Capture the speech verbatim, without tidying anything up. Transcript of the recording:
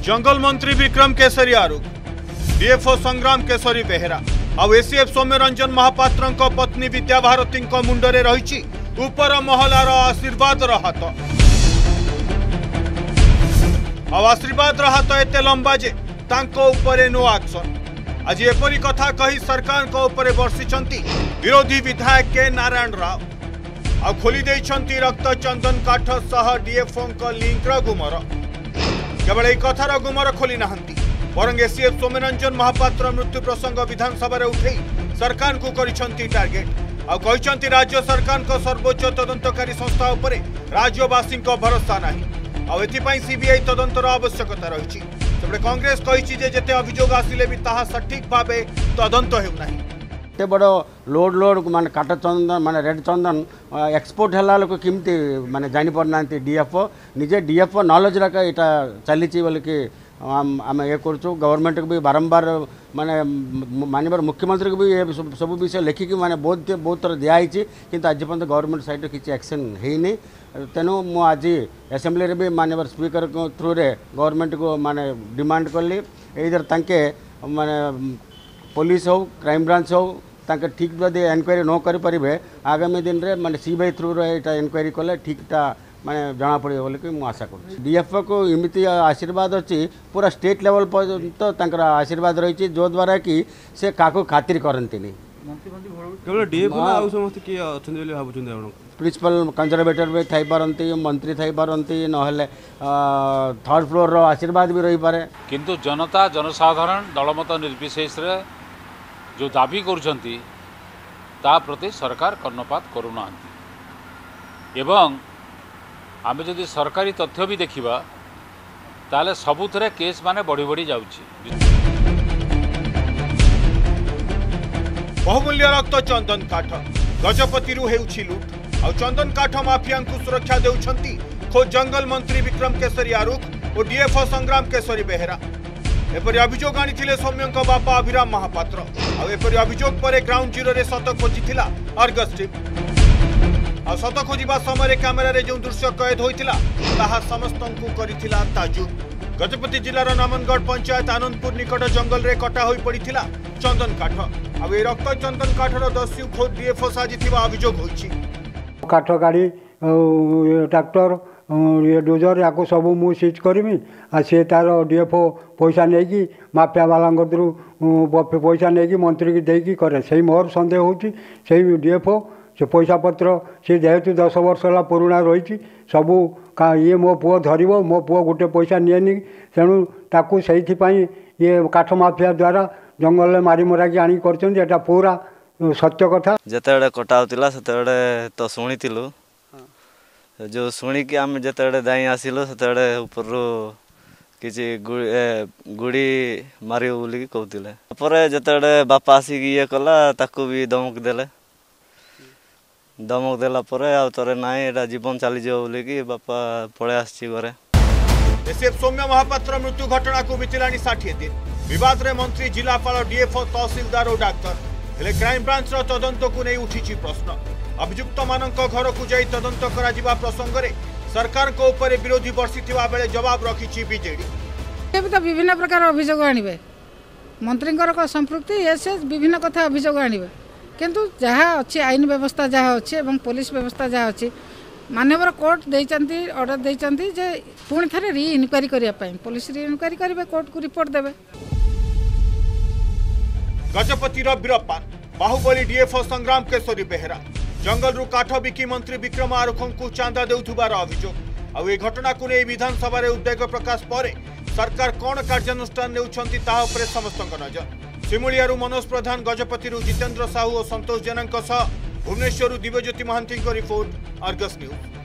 जंगल मंत्री विक्रम केसरी आरुख, डीएफओ संग्राम केसरी बेहेरा आउ एसीएफ सौम्य रंजन महापात्र पत्नी विद्या भारती मुंडरे रही उपर महलार आशीर्वाद हाथ। आशीर्वाद हाथ एते लंबा जे तांको उपरे नो एक्शन। आज एपरी कथा कही सरकार को उपरे बर्षिछंती विरोधी विधायक के नारायण राव। आ खोली देइछंती रक्त चंदन काठ सह डीएफओ लिंक गुमर। केवल एक कथार गुमर खोली नाहंती बरंग एसीएफ सौम्य रंजन महापात्र मृत्यु प्रसंग विधानसभा उठे सरकार को करिछंती टार्गेट। आउ कहिछंती राज्य सरकार को सर्वोच्च तदंतकारी संस्था उपरे राज्यवासी भरोसा नाही। आउ एथिपाई सीबीआई तदंतर आवश्यकता रही। तेबे कांग्रेस कहिछि जे जेते अभियोग आसिले भी ताहा सठिक भाबे तदंत हेउ नाही। एते बड़ लोड लोड माने काट चंदन माने रेड चंदन एक्सपोर्ट हला लोक किमती माने जानि पड़नांती डीएफओ निजे डीएफओ नॉलेज रखा एटा चलीछि बोले कि आम ये करूँ। गवर्नमेंट को भी बारंबार माने मानवर मुख्यमंत्री को भी ये सब विषय लिखिकी माने बहुत बहुत थर दिखाई कि आज पर्यटन गवर्नमेंट साइड किसी एक्शन है। तेणु मु आज असेंबली भी मानवर स्पीकर थ्रू रे गवर्नमेंट को माने डिमांड कली इधर तांके माने पुलिस हो क्राइम ब्रांच हो तांके ठीक जदि एनक्वायरी न कर पारे आगामी दिन रे माने सीबीआई थ्रू रे एटा एनक्वायरी कले ठीकटा माने जना पड़े बोले कि आशा कर। डीएफओ को इमिति आशीर्वाद अच्छी पूरा स्टेट लेवल पर्यंत आशीर्वाद रही जो द्वारा कि से काको खातिर करती प्रिंसिपल कंजर्वेटर भी थी पारती मंत्री थी पारती ना थर्ड फ्लोर रो आशीर्वाद भी रही पारे। किंतु जनता जनसाधारण दलमत निर्विशेष जो दाबी करुछंती ता प्रति सरकार कर्णपात करूना एवं आमे जदि सरकारी तथ्य भी देखिबा ताले सबुथरे केस माने बढ़ी बढ़ी जाउची। बहुमूल्य रक्त चंदन काठ गजपति रु हेउछि लूट आ चंदन काठ माफिया को सुरक्षा देउछंती खोज जंगल मंत्री विक्रम केसरी आरुख और डीएफओ संग्राम केसरी बेहेरा। एपरि अभियोग आनिथिले सौम्यंक बापा अभिराम महापात्र। आ एपरि अभियोग परे ग्राउंड जीरो रे सत खोजिथिला अर्गस टीम। आ सत खोजिबा समय कैमेरा रे जो दृश्य कैद होइतिला ताहा समस्तंकु करिथिला ताजुब। गजपति जिलार नामनगढ़ पंचायत आनंदपुर निकट जंगल रे कटा होई पड़िथिला चंदन काठ। आ ए रक्त चंदन काठर दस्यु खोद डीएफओ साजिथिबा अभियोग होइछि। काठ गाड़ी ट्रैक्टर ये डोजर या सब मु सीज करमी आ से तार डीएफओ पैसा नहीं कि माफिया वाला पैसा नहीं कि मंत्री की देकी करे से मोर संदेह होची से डीएफओ से पैसा पत्र से जेहेतु दस वर्ष है पुराणा रही सबू का ये मो पुओ धरब मो पुओ गोटे पैसा निएनि तेणु ताकू से ये काठ माफिया द्वारा जंगल में मारी मराकी आनी कर पूरा सत्य कथा। जिते कटा होता से तो शुणीलु जो शुणिकी आम जिते दाई आसिलु से ऊपर किसी गुड़ी मार बोलिकी कहते जिते बापा आसिक ये कला ताकू भी धमक देले धमक देला परे आ तोरे नाई एटा जीवन चली जाओ बोलिकी बापा पळे आछि घरे। एसीएफ सौम्य महापात्र मृत्यु घटना को बितिलानी षाठी दिन विवाद रे मंत्री जिलापाल डीएफओ तहसीलदार और डाक्टर हेले क्राइम ब्रांच रो तदंत को नहीं उठी प्रश्न। अभियुक्त मानक घर को जाई तदंत करा जिबा प्रसंग रे सरकार को ऊपर विरोधी बर्षिथिबा बेले जवाब रखिछि बीजेडी। एबे तो विभिन्न प्रकार अभियोग आनिबे मंत्रींकर को संपृक्ति एसे विभिन्न कथा अभियोग आनिबे किंतु जहाँ अच्छी आईन व्यवस्था जहाँ अच्छी एवं पुलिस व्यवस्था जहाँ अच्छी मानवर कोर्ट देइचंती ऑर्डर देइचंती जे पुणी थे रि इनक्वारी करिया पई पुलिस रि इनक्वारी करिवे कोर्ट को रिपोर्ट देबे। गजपति वीरपान बाहुबली डीएफओ संग्राम केसरी बेहेरा जंगल रु काठ बिकी मंत्री विक्रम आरुख को चांदा देउथुबार अभियोग। आ घटना को नहीं विधानसभा उद्वेग प्रकाश पर सरकार कौन कार्यानुष्ठान नेउछंती ताहा उपरे समस्तक नजर। सिमुलियारू मनोज प्रधान गजपति जितेंद्र साहू और Santosh Jena Bhubaneswar Divyajyoti Mahanti report Argus news.